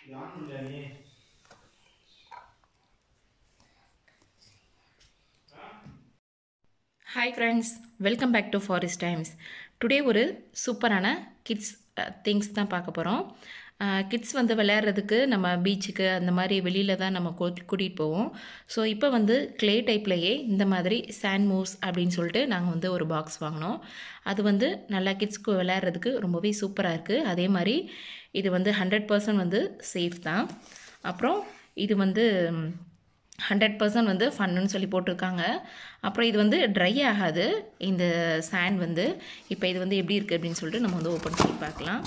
Hi friends, welcome back to Forest Times. Today ஒரு சூப்பரான kids things தான் பார்க்க போகிறோம். கிட்ஸ் வந்து விளையாடுறதுக்கு நம்ம பீச்சுக்கு அந்த மாதிரி வெளியில் தான் நம்ம கூட்டிகிட்டு போவோம். ஸோ இப்போ வந்து க்ளே டைப்லையே இந்த மாதிரி சாண்ட் மூவ்ஸ் அப்படின்னு சொல்லிட்டு நாங்கள் வந்து ஒரு பாக்ஸ் வாங்கினோம். அது வந்து நல்லா கிட்ஸ்க்கு விளையாடுறதுக்கு ரொம்பவே சூப்பராக இருக்குது. அதே மாதிரி இது வந்து 100% வந்து சேஃப் தான். அப்புறம் இது வந்து 100% வந்து ஃபன்னுன்னு சொல்லி போட்டிருக்காங்க. அப்புறம் இது வந்து ட்ரை ஆகாது இந்த சாண்ட் வந்து. இப்போ இது வந்து எப்படி இருக்குது அப்படின்னு சொல்லிட்டு நம்ம வந்து ஓப்பன் பண்ணி பார்க்கலாம்.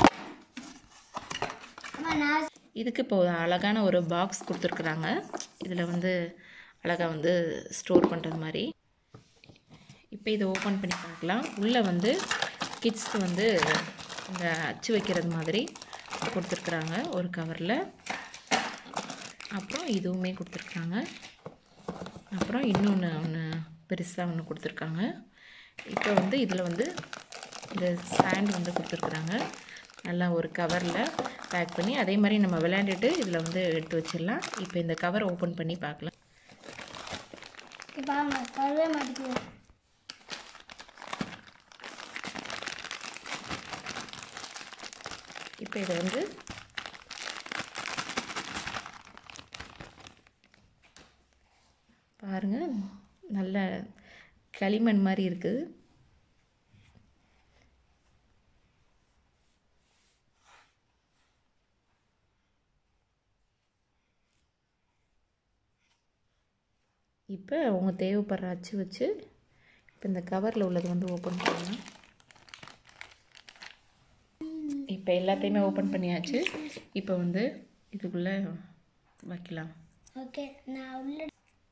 இதுக்கு இப்போ அழகான ஒரு பாக்ஸ் கொடுத்துருக்குறாங்க. இதில் வந்து அழகாக வந்து ஸ்டோர் பண்ணுறது மாதிரி. இப்போ இதை ஓப்பன் பண்ணி பார்க்கலாம். உள்ளே வந்து கிட்ஸ்க்கு வந்து இந்த அச்சு வைக்கிறது மாதிரி கொடுத்துருக்குறாங்க ஒரு கவரில். அப்புறம் இதுவுமே கொடுத்துருக்காங்க. அப்புறம் ஒன்று பெருசாக ஒன்று கொடுத்துருக்காங்க. இப்போ வந்து இதில் வந்து இந்த சாண்ட் வந்து கொடுத்துருக்குறாங்க. நல்லா ஒரு கவரில் பேக் பண்ணி அதே மாதிரி நம்ம விளையாண்டுட்டு இதில் வந்து எடுத்து வச்சிடலாம். இப்போ இந்த கவர் ஓப்பன் பண்ணி பார்க்கலாம். இப்போ இதை வந்து பாருங்கள், நல்ல களிமண் மாதிரி இருக்குது. இப்போ அவங்க தேவைப்படுற அச்சு வச்சு இப்போ இந்த கவரில் உள்ளது வந்து ஓப்பன் பண்ணலாம். இப்போ எல்லாத்தையுமே ஓப்பன் பண்ணியாச்சு. இப்போ வந்து இதுக்குள்ளே வைக்கலாம். ஓகே, நான் உள்ள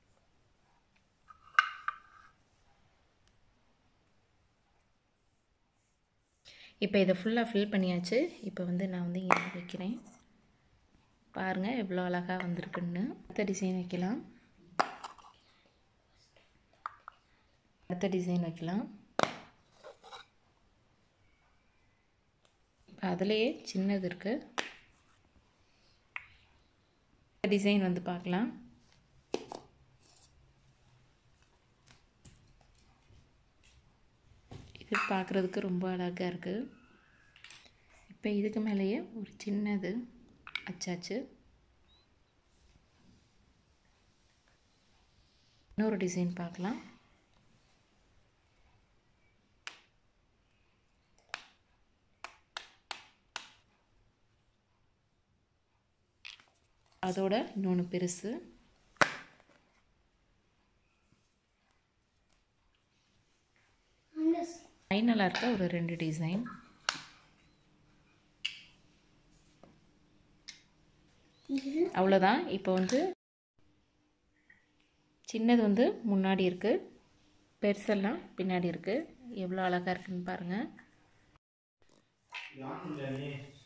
இப்போ இதை ஃபுல்லாக ஃபில் பண்ணியாச்சு. இப்போ வந்து நான் வந்து இங்கே வைக்கிறேன். பாருங்கள் எவ்வளோ அழகாக வந்திருக்குன்னு. அடுத்த டிசைன் வைக்கலாம். இப்போ அதுலேயே சின்னது இருக்குது. டிசைன் வந்து பார்க்கலாம். இது பார்க்குறதுக்கு ரொம்ப அழகாக இருக்குது. இப்போ இதுக்கு மேலேயே ஒரு சின்னது அச்சாச்சு. இன்னொரு டிசைன் பார்க்கலாம். அதோட இன்னொன்று பெருசு. ஃபைனலாக இருக்க ஒரு 2 டிசைன். அவ்வளோதான். இப்போ வந்து சின்னது வந்து முன்னாடி இருக்குது, பெருசெல்லாம் பின்னாடி இருக்குது. எவ்வளோ அழகாக இருக்குன்னு பாருங்கள்.